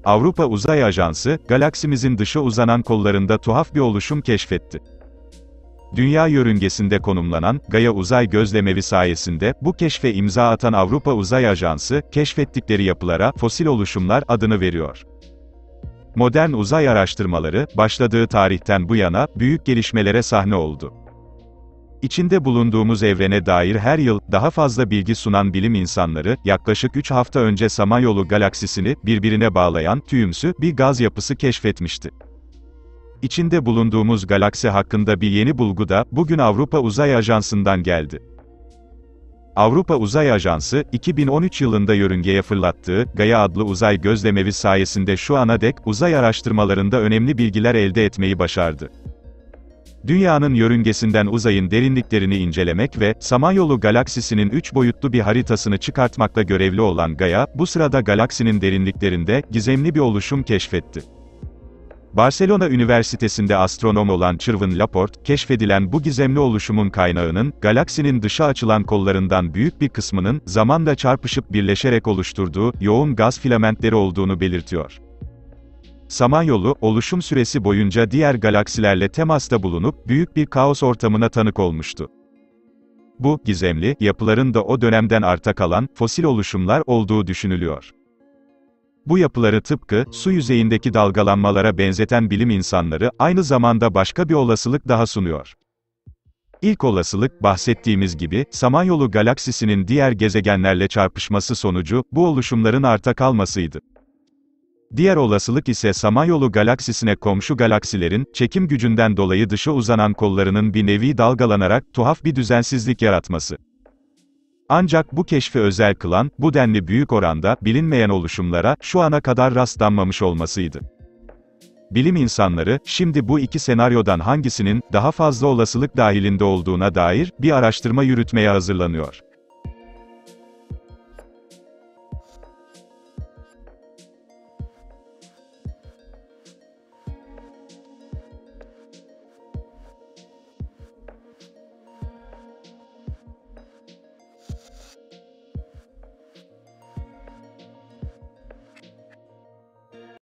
Avrupa Uzay Ajansı, galaksimizin dışa uzanan kollarında tuhaf bir oluşum keşfetti. Dünya yörüngesinde konumlanan, Gaia Uzay Gözlemevi sayesinde, bu keşfe imza atan Avrupa Uzay Ajansı, keşfettikleri yapılara, fosil oluşumlar adını veriyor. Modern uzay araştırmaları, başladığı tarihten bu yana, büyük gelişmelere sahne oldu. İçinde bulunduğumuz evrene dair her yıl, daha fazla bilgi sunan bilim insanları, yaklaşık 3 hafta önce Samanyolu galaksisini, birbirine bağlayan, tüyümsü, bir gaz yapısı keşfetmişti. İçinde bulunduğumuz galaksi hakkında bir yeni bulgu da, bugün Avrupa Uzay Ajansı'ndan geldi. Avrupa Uzay Ajansı, 2013 yılında yörüngeye fırlattığı, Gaia adlı uzay gözlemevi sayesinde şu ana dek, uzay araştırmalarında önemli bilgiler elde etmeyi başardı. Dünyanın yörüngesinden uzayın derinliklerini incelemek ve, Samanyolu galaksisinin 3 boyutlu bir haritasını çıkartmakla görevli olan Gaia, bu sırada galaksinin derinliklerinde, gizemli bir oluşum keşfetti. Barcelona Üniversitesi'nde astronom olan Chirvan Laporte, keşfedilen bu gizemli oluşumun kaynağının, galaksinin dışa açılan kollarından büyük bir kısmının, zamanla çarpışıp birleşerek oluşturduğu, yoğun gaz filamentleri olduğunu belirtiyor. Samanyolu, oluşum süresi boyunca diğer galaksilerle temasta bulunup, büyük bir kaos ortamına tanık olmuştu. Bu, gizemli, yapıların da o dönemden arta kalan, fosil oluşumlar olduğu düşünülüyor. Bu yapıları tıpkı, su yüzeyindeki dalgalanmalara benzeten bilim insanları, aynı zamanda başka bir olasılık daha sunuyor. İlk olasılık, bahsettiğimiz gibi, Samanyolu galaksisinin diğer gezegenlerle çarpışması sonucu, bu oluşumların arta kalmasıydı. Diğer olasılık ise Samanyolu galaksisine komşu galaksilerin, çekim gücünden dolayı dışa uzanan kollarının bir nevi dalgalanarak, tuhaf bir düzensizlik yaratması. Ancak bu keşfi özel kılan, bu denli büyük oranda, bilinmeyen oluşumlara, şu ana kadar rastlanmamış olmasıydı. Bilim insanları, şimdi bu iki senaryodan hangisinin, daha fazla olasılık dahilinde olduğuna dair, bir araştırma yürütmeye hazırlanıyor.